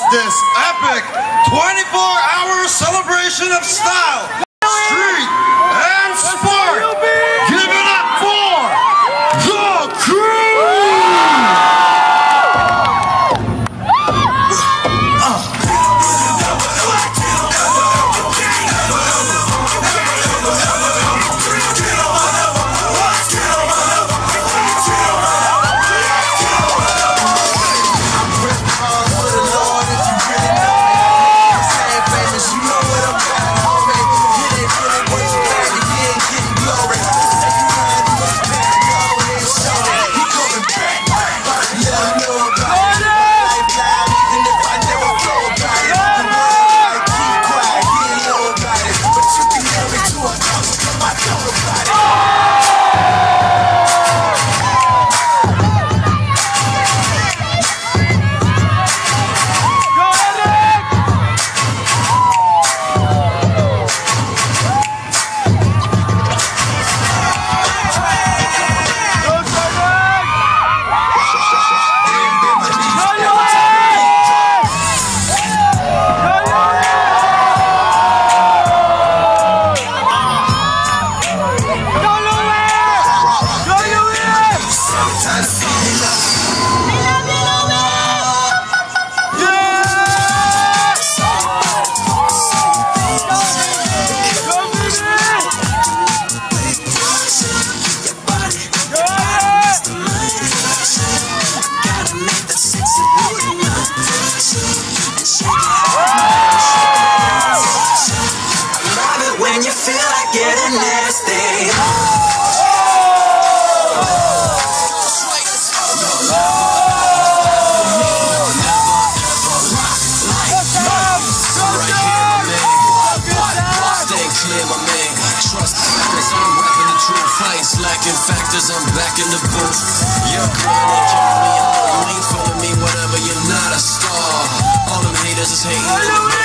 this epic 24-hour celebration of style, street, and sport. Give it up for the crew! When you feel like getting nasty. Slacking factors, I'm back in the booth. Your girl, they call me, I know you ain't feeling me, whatever, you're not a star. All them haters is hating.